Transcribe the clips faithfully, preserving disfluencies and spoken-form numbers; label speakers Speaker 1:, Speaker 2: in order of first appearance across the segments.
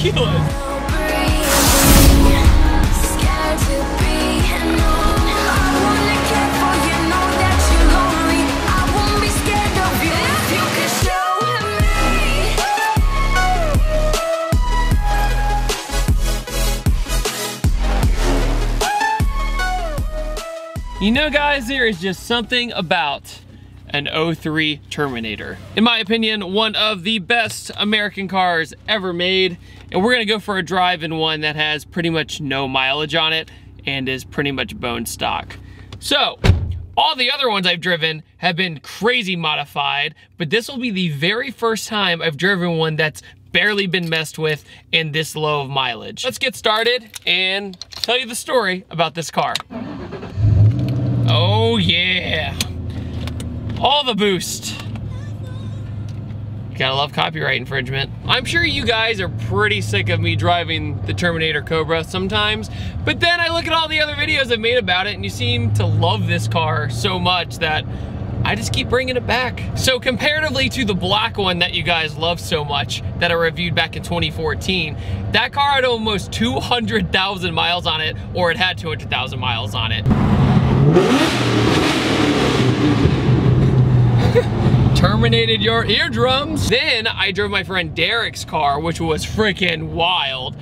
Speaker 1: ridiculous. You know, guys, there is just something about an oh three Terminator. In my opinion, one of the best American cars ever made. And we're gonna go for a drive in one that has pretty much no mileage on it and is pretty much bone stock. So, all the other ones I've driven have been crazy modified, but this will be the very first time I've driven one that's barely been messed with and this low of mileage. Let's get started and tell you the story about this car. Oh yeah, all the boost. Gotta love copyright infringement. I'm sure you guys are pretty sick of me driving the Terminator Cobra sometimes, but then I look at all the other videos I've made about it and you seem to love this car so much that I just keep bringing it back. So comparatively to the black one that you guys love so much that I reviewed back in twenty fourteen, that car had almost two hundred thousand miles on it, or it had two hundred thousand miles on it. Terminated your eardrums. Then I drove my friend Derek's car, which was freaking wild.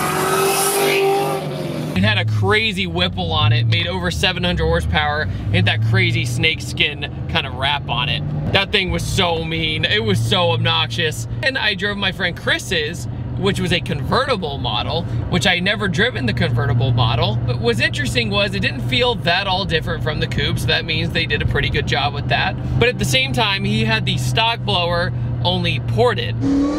Speaker 1: It had a crazy Whipple on it, made over seven hundred horsepower, and had that crazy snakeskin kind of wrap on it. That thing was so mean. It was so obnoxious. And I drove my friend Chris's, which was a convertible model, which I never driven the convertible model. What was interesting was it didn't feel that all different from the coupe, so that means they did a pretty good job with that. But at the same time, he had the stock blower only ported.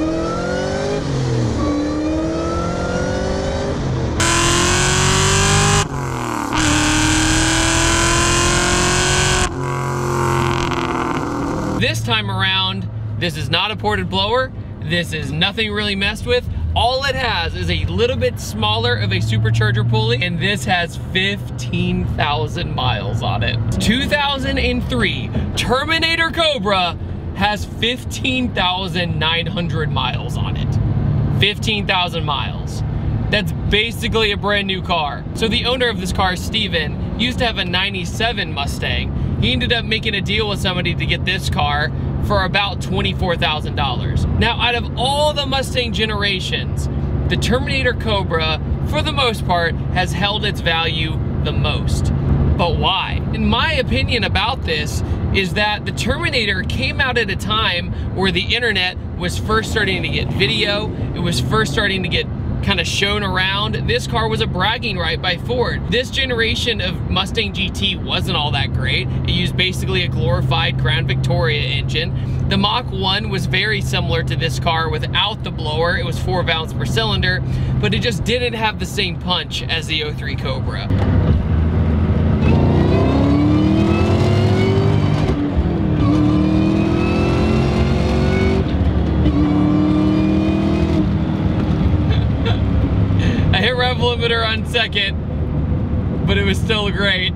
Speaker 1: This time around, this is not a ported blower. This is nothing really messed with. All it has is a little bit smaller of a supercharger pulley, and this has fifteen thousand miles on it. two thousand three Terminator Cobra has fifteen thousand nine hundred miles on it. fifteen thousand miles. That's basically a brand new car. So the owner of this car, Steven, used to have a ninety-seven Mustang. He ended up making a deal with somebody to get this car for about twenty-four thousand dollars. Now, out of all the Mustang generations, the Terminator Cobra, for the most part, has held its value the most. But why? In my opinion about this is that the Terminator came out at a time where the internet was first starting to get video, it was first starting to get kind of shown around. This car was a bragging right by Ford. This generation of Mustang G T wasn't all that great. It used basically a glorified Crown Victoria engine. The Mach one was very similar to this car without the blower. It was four valves per cylinder, but it just didn't have the same punch as the oh three Cobra. Rev limiter on second, but it was still great.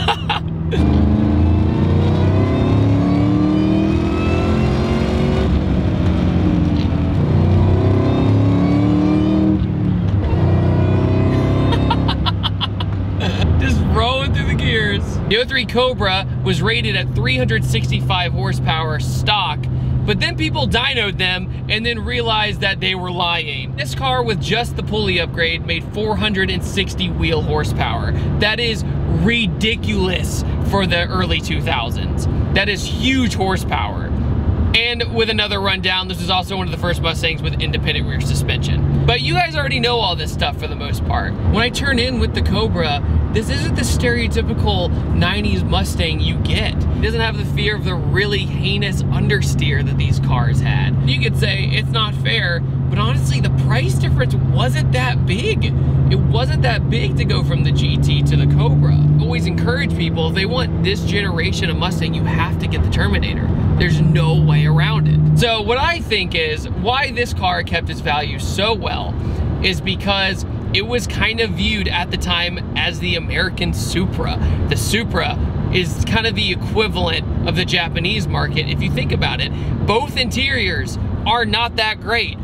Speaker 1: Just rolling through the gears. The oh three Cobra was rated at three hundred sixty-five horsepower stock, but then people dynoed them and then realized that they were lying. This car with just the pulley upgrade made four hundred sixty wheel horsepower. That is ridiculous for the early two thousands. That is huge horsepower. And with another rundown, this is also one of the first Mustangs with independent rear suspension. But you guys already know all this stuff for the most part. When I turn in with the Cobra, this isn't the stereotypical nineties Mustang you get. It doesn't have the fear of the really heinous understeer that these cars had. You could say it's not fair, but honestly, the price difference wasn't that big. It wasn't that big to go from the G T to the Cobra. I always encourage people, if they want this generation of Mustang, you have to get the Terminator. There's no way around it. So what I think is why this car kept its value so well is because it was kind of viewed at the time as the American Supra. The Supra is kind of the equivalent of the Japanese market if you think about it. Both interiors are not that great.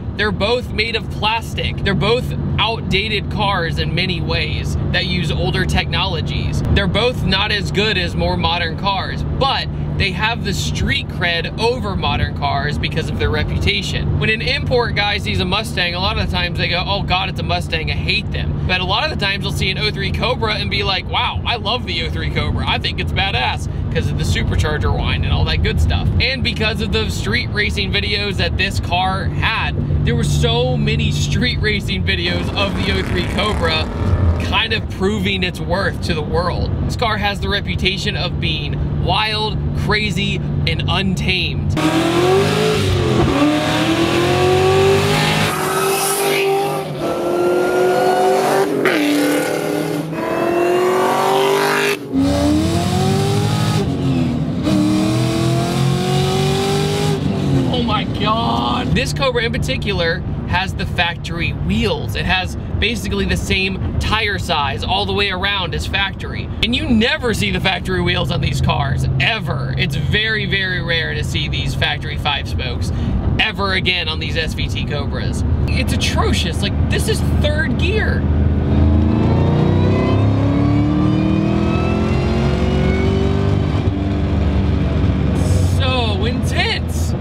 Speaker 1: They're both made of plastic. They're both outdated cars in many ways that use older technologies. They're both not as good as more modern cars, but they have the street cred over modern cars because of their reputation. When an import guy sees a Mustang, a lot of the times they go, oh God, it's a Mustang, I hate them. But a lot of the times they'll see an oh three Cobra and be like, wow, I love the oh three Cobra. I think it's badass because of the supercharger whine and all that good stuff. And because of the street racing videos that this car had, there were so many street racing videos of the oh three Cobra kind of proving its worth to the world. This car has the reputation of being wild, crazy, and untamed. Oh my God. This Cobra in particular has the factory wheels. It has basically the same tire size all the way around as factory. And you never see the factory wheels on these cars, ever. It's very, very rare to see these factory five spokes ever again on these S V T Cobras. It's atrocious. Like, this is third gear. So intense.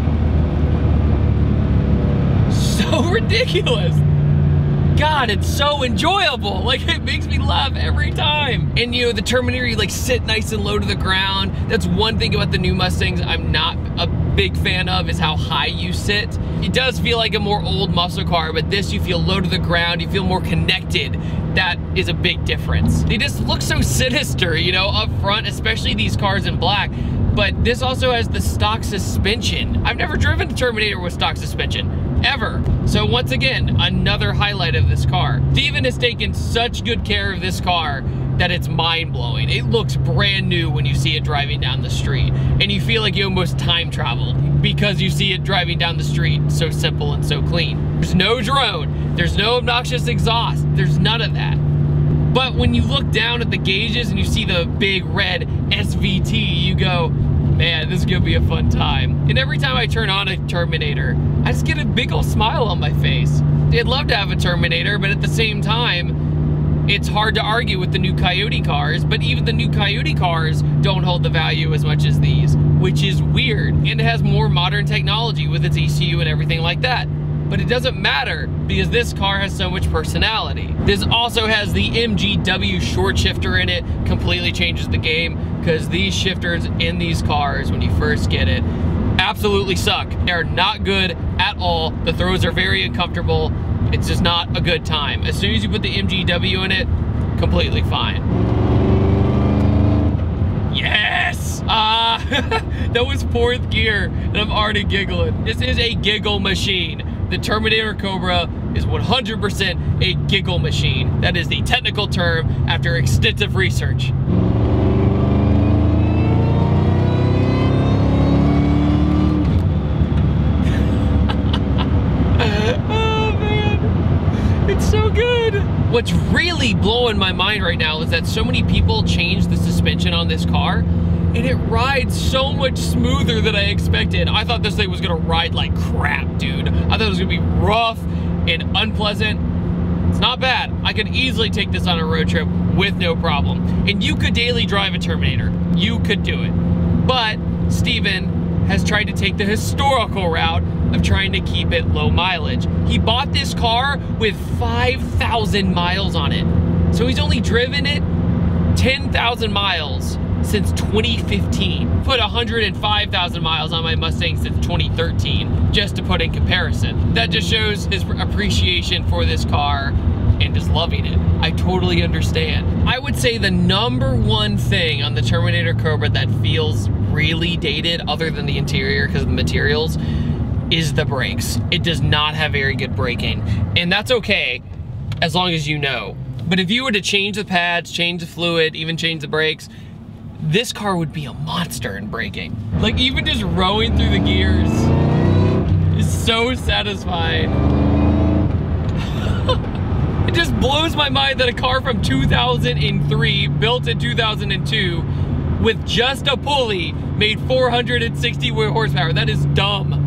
Speaker 1: So ridiculous. God, it's so enjoyable. Like, it makes me laugh every time. And you know, the Terminator, you like sit nice and low to the ground. That's one thing about the new Mustangs I'm not a big fan of, is how high you sit. It does feel like a more old muscle car, but this, you feel low to the ground, you feel more connected. That is a big difference. They just look so sinister, you know, up front, especially these cars in black. But this also has the stock suspension. I've never driven a Terminator with stock suspension, ever. So once again, another highlight of this car. Steven has taken such good care of this car that it's mind-blowing. It looks brand new when you see it driving down the street. And you feel like you almost time traveled because you see it driving down the street so simple and so clean. There's no drone, there's no obnoxious exhaust, there's none of that. But when you look down at the gauges and you see the big red S V T, you go, man, this is gonna be a fun time. And every time I turn on a Terminator, I just get a big old smile on my face. I'd love to have a Terminator, but at the same time, it's hard to argue with the new Coyote cars, but even the new Coyote cars don't hold the value as much as these, which is weird. And it has more modern technology with its E C U and everything like that. But it doesn't matter because this car has so much personality. This also has the M G W short shifter in it, completely changes the game because these shifters in these cars, when you first get it, absolutely suck. They're not good at all. The throws are very uncomfortable. It's just not a good time. As soon as you put the M G W in it, completely fine. Yes! Ah, uh, that was fourth gear and I'm already giggling. This is a giggle machine. The Terminator Cobra is one hundred percent a giggle machine. That is the technical term after extensive research. Oh man, it's so good. What's really blowing my mind right now is that so many people changed the suspension on this car and it rides so much smoother than I expected. I thought this thing was gonna ride like crap, dude. I thought it was gonna be rough and unpleasant. It's not bad. I could easily take this on a road trip with no problem. And you could daily drive a Terminator. You could do it. But Steven has tried to take the historical route of trying to keep it low mileage. He bought this car with five thousand miles on it. So he's only driven it ten thousand miles since twenty fifteen. Put one hundred five thousand miles on my Mustang since twenty thirteen, just to put in comparison. That just shows his appreciation for this car and just loving it. I totally understand. I would say the number one thing on the Terminator Cobra that feels really dated, other than the interior because of the materials, is the brakes. It does not have very good braking, and that's okay as long as you know. But if you were to change the pads, change the fluid, even change the brakes, this car would be a monster in braking. Like, even just rowing through the gears is so satisfying. It just blows my mind that a car from two thousand three, built in two thousand two, with just a pulley, made four hundred sixty horsepower. That is dumb.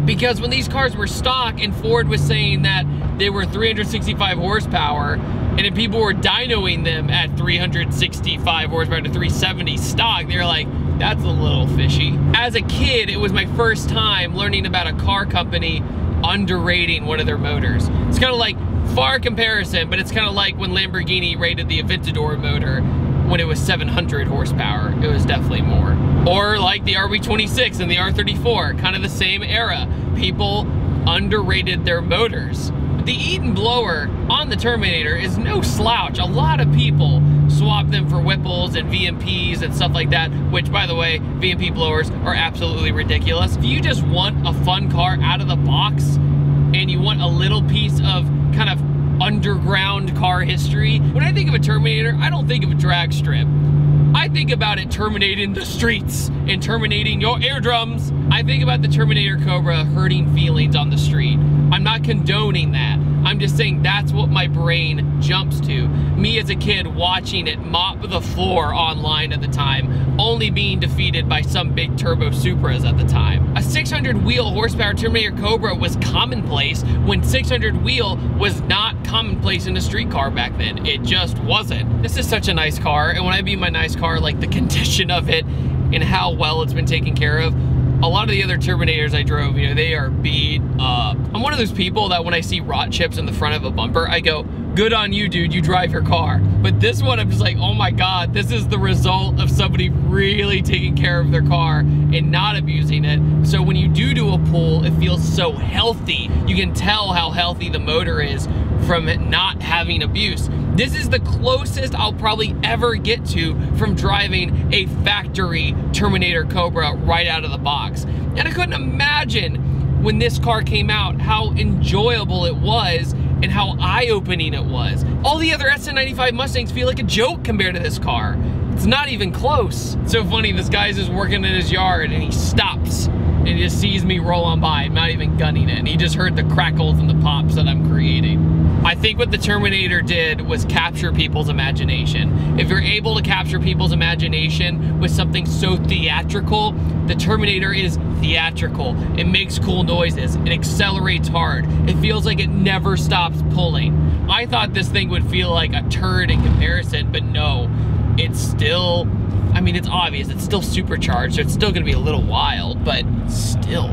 Speaker 1: Because when these cars were stock and Ford was saying that they were three hundred sixty-five horsepower, and then people were dynoing them at three hundred sixty-five horsepower to three seventy stock, they were like, that's a little fishy. As a kid, it was my first time learning about a car company underrating one of their motors. It's kind of like, far comparison, but it's kind of like when Lamborghini rated the Aventador motor when it was seven hundred horsepower. It was definitely more. Or like the R B twenty-six and the R thirty-four, kind of the same era. People underrated their motors. The Eaton blower on the Terminator is no slouch. A lot of people swap them for Whipples and V M Ps and stuff like that, which, by the way, V M P blowers are absolutely ridiculous. If you just want a fun car out of the box and you want a little piece of kind of underground car history, when I think of a Terminator, I don't think of a drag strip. I think about it terminating the streets and terminating your eardrums. I think about the Terminator Cobra hurting feelings on the street. I'm not condoning that. I'm just saying that's what my brain jumps to. Me as a kid watching it mop the floor online at the time, only being defeated by some big turbo Supras at the time. A six hundred wheel horsepower Terminator Cobra was commonplace when six hundred wheel was not commonplace in a street car back then. It just wasn't. This is such a nice car, and when I mean my nice car, like the condition of it and how well it's been taken care of. A lot of the other Terminators I drove, you know, they are beat up. I'm one of those people that when I see rot chips in the front of a bumper, I go, good on you, dude, you drive your car. But this one, I'm just like, oh my God, this is the result of somebody really taking care of their car and not abusing it. So when you do do a pull, it feels so healthy. You can tell how healthy the motor is from it not having abuse. This is the closest I'll probably ever get to from driving a factory Terminator Cobra right out of the box. And I couldn't imagine when this car came out how enjoyable it was and how eye-opening it was. All the other S N ninety-five Mustangs feel like a joke compared to this car. It's not even close. It's so funny, this guy's just working in his yard and he stops and he just sees me roll on by. I'm not even gunning it. And he just heard the crackles and the pops that I'm creating. I think what the Terminator did was capture people's imagination. If you're able to capture people's imagination with something so theatrical, the Terminator is theatrical. It makes cool noises. It accelerates hard. It feels like it never stops pulling. I thought this thing would feel like a turd in comparison, but no, it's still, I mean, it's obvious, it's still supercharged, so it's still gonna be a little wild, but still.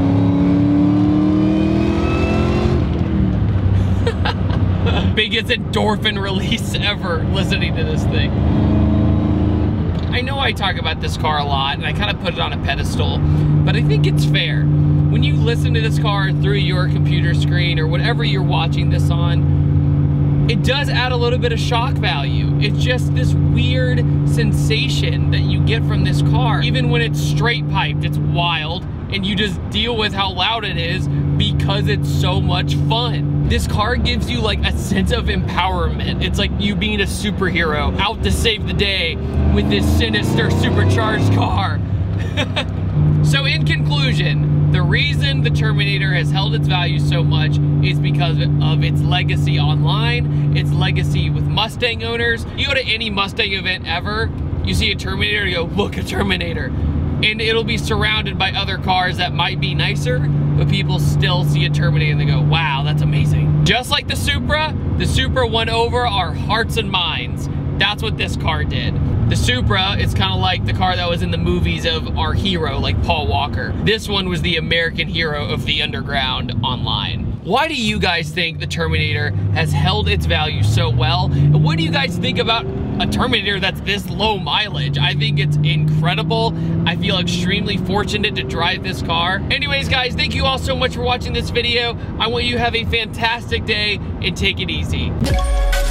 Speaker 1: Biggest endorphin release ever listening to this thing. I know I talk about this car a lot and I kind of put it on a pedestal, but I think it's fair. When you listen to this car through your computer screen or whatever you're watching this on, it does add a little bit of shock value. It's just this weird sensation that you get from this car. Even when it's straight piped, it's wild, and you just deal with how loud it is because it's so much fun. This car gives you like a sense of empowerment. It's like you being a superhero out to save the day with this sinister supercharged car. So in conclusion, the reason the Terminator has held its value so much is because of its legacy online, its legacy with Mustang owners. You go to any Mustang event ever, you see a Terminator, you go, look, a Terminator. And it'll be surrounded by other cars that might be nicer, but people still see a Terminator and they go, wow, that's amazing. Just like the Supra, the Supra won over our hearts and minds. That's what this car did. The Supra is kind of like the car that was in the movies of our hero, like Paul Walker. This one was the American hero of the underground online. Why do you guys think the Terminator has held its value so well? And what do you guys think about a Terminator that's this low mileage? I think it's incredible. I feel extremely fortunate to drive this car. Anyways, guys, thank you all so much for watching this video. I want you to have a fantastic day and take it easy.